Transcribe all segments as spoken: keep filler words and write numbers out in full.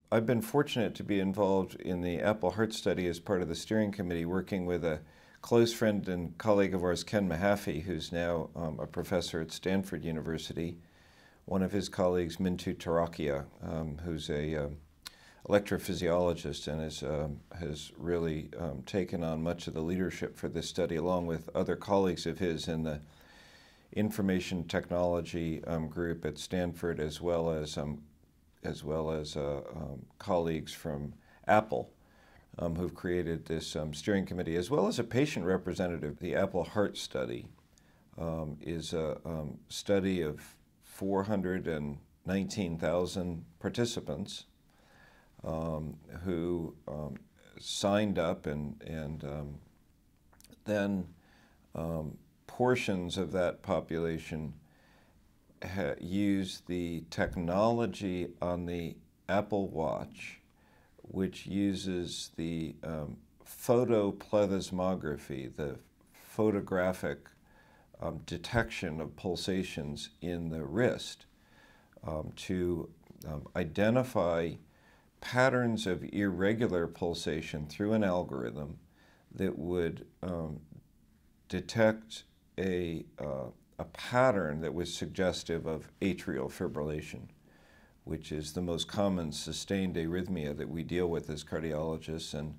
I've been fortunate to be involved in the Apple Heart Study as part of the steering committee, working with a close friend and colleague of ours, Ken Mahaffey, who's now um, a professor at Stanford University. One of his colleagues, Mintu Tarakia, um, who's a um, electrophysiologist and is, um, has really um, taken on much of the leadership for this study, along with other colleagues of his in the information technology um, group at Stanford, as well as um, as well as uh, um, colleagues from Apple um, who've created this um, steering committee, as well as a patient representative. The Apple Heart Study um, is a um, study of four hundred nineteen thousand participants um, who um, signed up, and, and um, then um, portions of that population Ha, use the technology on the Apple Watch, which uses the um, photoplethysmography, the photographic um, detection of pulsations in the wrist, um, to um, identify patterns of irregular pulsation through an algorithm that would um, detect a uh, a pattern that was suggestive of atrial fibrillation, which is the most common sustained arrhythmia that we deal with as cardiologists, and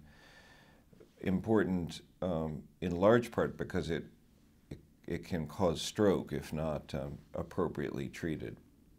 important um, in large part because it, it, it can cause stroke if not um, appropriately treated.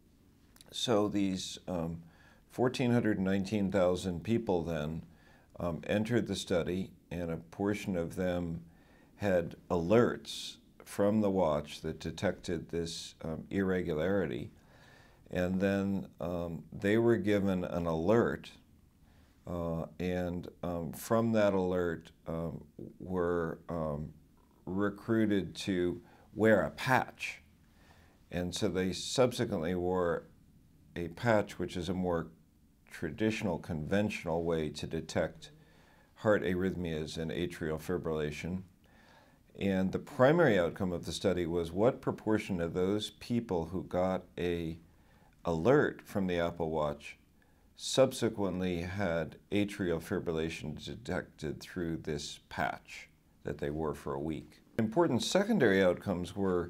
So these um, one thousand four hundred nineteen thousand people then um, entered the study, and a portion of them had alerts from the watch that detected this um, irregularity, and then um, they were given an alert, uh, and um, from that alert um, were um, recruited to wear a patch. And so they subsequently wore a patch, which is a more traditional, conventional way to detect heart arrhythmias and atrial fibrillation. And the primary outcome of the study was what proportion of those people who got a alert from the Apple Watch subsequently had atrial fibrillation detected through this patch that they wore for a week. Important secondary outcomes were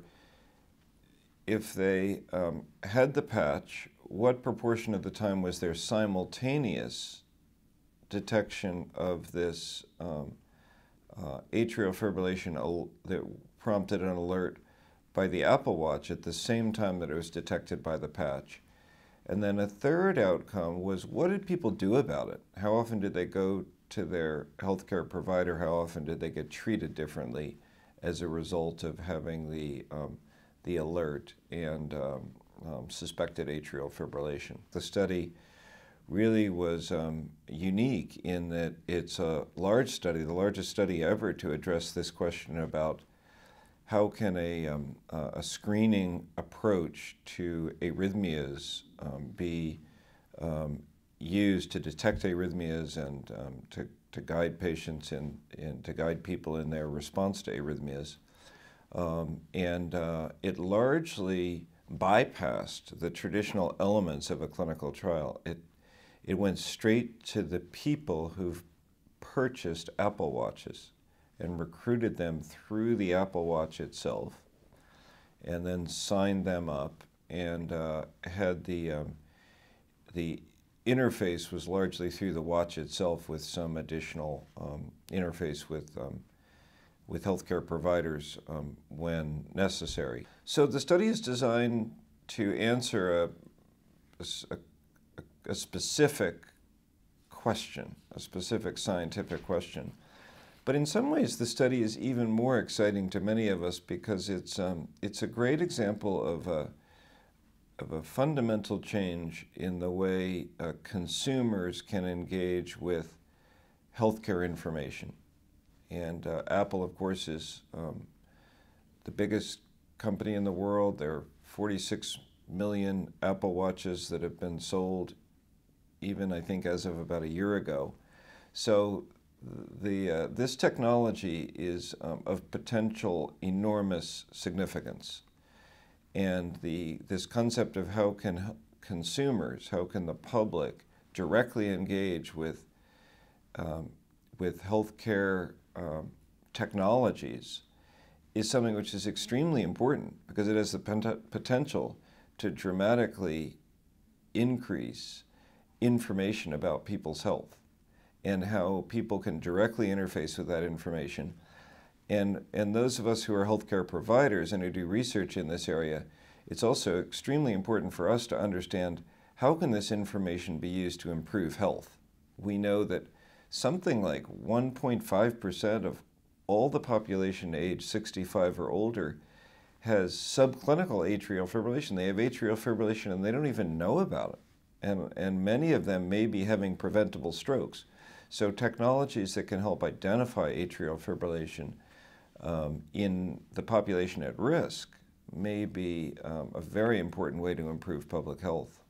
if they um, had the patch, what proportion of the time was there simultaneous detection of this um, Uh, atrial fibrillation that prompted an alert by the Apple Watch at the same time that it was detected by the patch. And then a third outcome was, what did people do about it? How often did they go to their healthcare provider? How often did they get treated differently as a result of having the, um, the alert and um, um, suspected atrial fibrillation? The study really was um, unique in that it's a large study, the largest study ever to address this question about how can a, um, uh, a screening approach to arrhythmias um, be um, used to detect arrhythmias and um, to, to guide patients and, and to guide people in their response to arrhythmias. Um, and uh, it largely bypassed the traditional elements of a clinical trial. It, It went straight to the people who've purchased Apple Watches and recruited them through the Apple Watch itself, and then signed them up, and uh, had the, um, the interface was largely through the watch itself, with some additional um, interface with, um, with healthcare providers um, when necessary. So the study is designed to answer a, a a specific question, a specific scientific question. But in some ways, the study is even more exciting to many of us because it's, um, it's a great example of a, of a fundamental change in the way uh, consumers can engage with healthcare information. And uh, Apple, of course, is um, the biggest company in the world. There are forty-six million Apple Watches that have been sold, even I think as of about a year ago. So the, uh, this technology is um, of potential enormous significance. And the, this concept of how can consumers, how can the public directly engage with, um, with healthcare um, technologies is something which is extremely important because it has the potential to dramatically increase information about people's health and how people can directly interface with that information. And, and those of us who are healthcare providers and who do research in this area, it's also extremely important for us to understand how can this information be used to improve health. We know that something like one point five percent of all the population age sixty-five or older has subclinical atrial fibrillation. They have atrial fibrillation and they don't even know about it. And, and many of them may be having preventable strokes. So technologies that can help identify atrial fibrillation um, in the population at risk may be um, a very important way to improve public health.